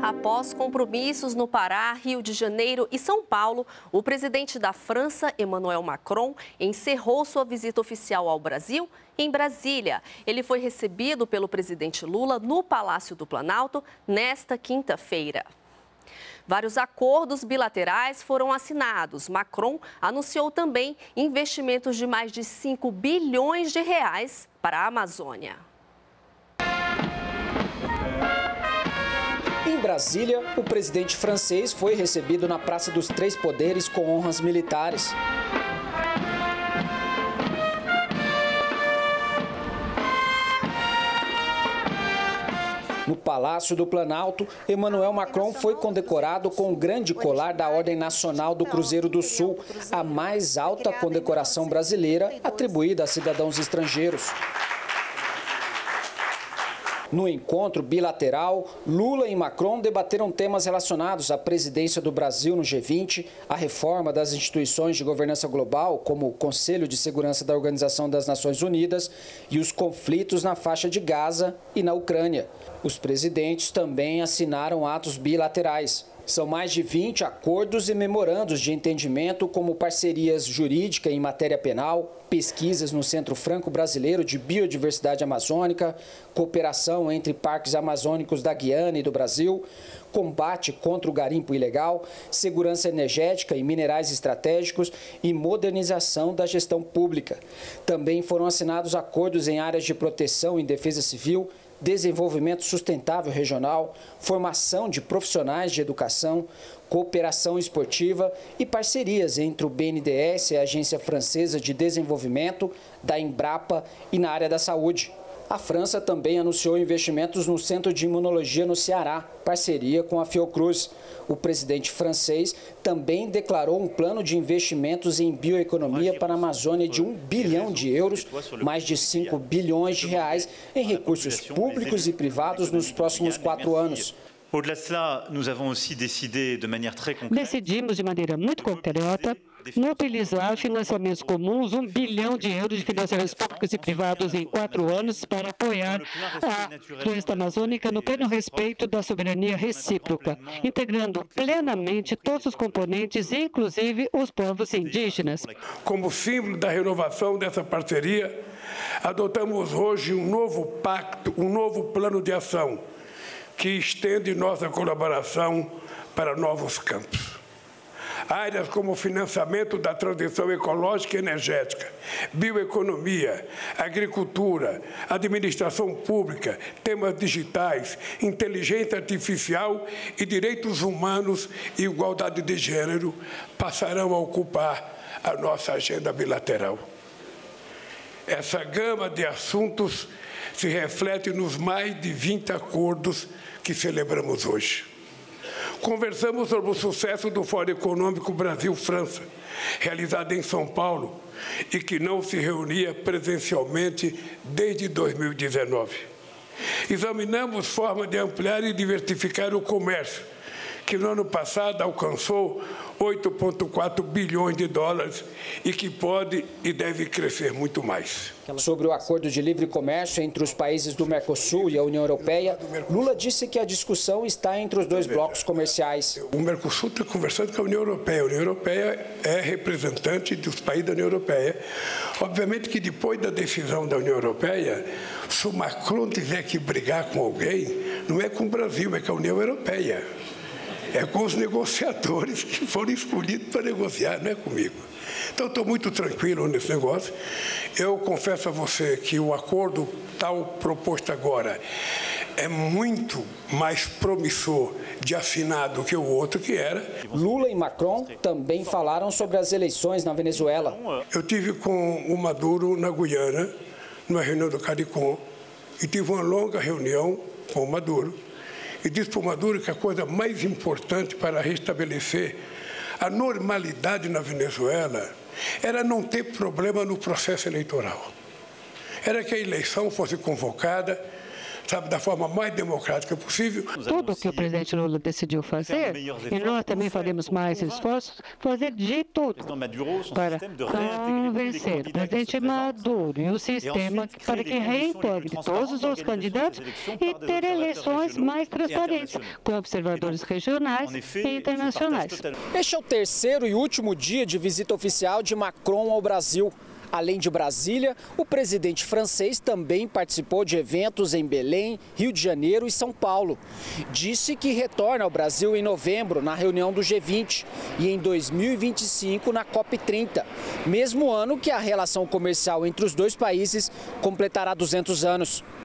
Após compromissos no Pará, Rio de Janeiro e São Paulo, o presidente da França, Emmanuel Macron, encerrou sua visita oficial ao Brasil em Brasília. Ele foi recebido pelo presidente Lula no Palácio do Planalto nesta quinta-feira. Vários acordos bilaterais foram assinados. Macron anunciou também investimentos de mais de 5 bilhões de reais para a Amazônia. Em Brasília, o presidente francês foi recebido na Praça dos Três Poderes com honras militares. No Palácio do Planalto, Emmanuel Macron foi condecorado com o grande colar da Ordem Nacional do Cruzeiro do Sul, a mais alta condecoração brasileira atribuída a cidadãos estrangeiros. No encontro bilateral, Lula e Macron debateram temas relacionados à presidência do Brasil no G20, a reforma das instituições de governança global, como o Conselho de Segurança da Organização das Nações Unidas, e os conflitos na faixa de Gaza e na Ucrânia. Os presidentes também assinaram atos bilaterais. São mais de 20 acordos e memorandos de entendimento, como parcerias jurídicas em matéria penal, pesquisas no Centro Franco-Brasileiro de Biodiversidade Amazônica, cooperação entre parques amazônicos da Guiana e do Brasil, combate contra o garimpo ilegal, segurança energética e minerais estratégicos e modernização da gestão pública. Também foram assinados acordos em áreas de proteção e defesa civil, desenvolvimento sustentável regional, formação de profissionais de educação, cooperação esportiva e parcerias entre o BNDES e a Agência Francesa de Desenvolvimento, da Embrapa e na área da saúde. A França também anunciou investimentos no Centro de Imunologia no Ceará, parceria com a Fiocruz. O presidente francês também declarou um plano de investimentos em bioeconomia para a Amazônia de 1 bilhão de euros, mais de 5 bilhões de reais em recursos públicos e privados nos próximos 4 anos. Decidimos de maneira muito concreta mobilizar financiamentos comuns, 1 bilhão de euros de financiamentos públicos e privados em 4 anos para apoiar a floresta amazônica no pleno respeito da soberania recíproca, integrando plenamente todos os componentes, inclusive os povos indígenas. Como símbolo da renovação dessa parceria, adotamos hoje um novo pacto, um novo plano de ação que estende nossa colaboração para novos campos. Áreas como o financiamento da transição ecológica e energética, bioeconomia, agricultura, administração pública, temas digitais, inteligência artificial e direitos humanos e igualdade de gênero passarão a ocupar a nossa agenda bilateral. Essa gama de assuntos se reflete nos mais de 20 acordos que celebramos hoje. Conversamos sobre o sucesso do Fórum Econômico Brasil-França, realizado em São Paulo e que não se reunia presencialmente desde 2019. Examinamos formas de ampliar e diversificar o comércio, que no ano passado alcançou 8,4 bilhões de dólares e que pode e deve crescer muito mais. Sobre o acordo de livre comércio entre os países do Mercosul e a União Europeia, Lula disse que a discussão está entre os dois blocos comerciais. O Mercosul está conversando com a União Europeia. A União Europeia é representante dos países da União Europeia. Obviamente que depois da decisão da União Europeia, se o Macron tiver que brigar com alguém, não é com o Brasil, é com a União Europeia. É com os negociadores que foram escolhidos para negociar, não é comigo. Então, estou muito tranquilo nesse negócio. Eu confesso a você que o acordo tal proposto agora é muito mais promissor de assinar do que o outro que era. Lula e Macron também falaram sobre as eleições na Venezuela. Eu tive com o Maduro na Guiana, numa reunião do CARICOM, e tive uma longa reunião com o Maduro. E disse para o Maduro que a coisa mais importante para restabelecer a normalidade na Venezuela era não ter problema no processo eleitoral. Era que a eleição fosse convocada sabe, da forma mais democrática possível. Tudo o que o presidente Lula decidiu fazer, e nós também faremos mais esforços, fazer de tudo para convencer o presidente Maduro e o sistema para que reintegre todos os candidatos e ter eleições mais transparentes, com observadores regionais e internacionais. Este é o terceiro e último dia de visita oficial de Macron ao Brasil. Além de Brasília, o presidente francês também participou de eventos em Belém, Rio de Janeiro e São Paulo. Disse que retorna ao Brasil em novembro, na reunião do G20, e em 2025 na COP30, mesmo ano que a relação comercial entre os dois países completará 200 anos.